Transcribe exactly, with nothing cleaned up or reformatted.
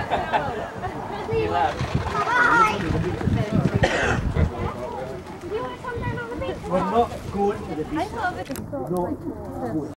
He left. Hi. Do you want to come down on the beach? We're not going to the beach. I thought it was Not good.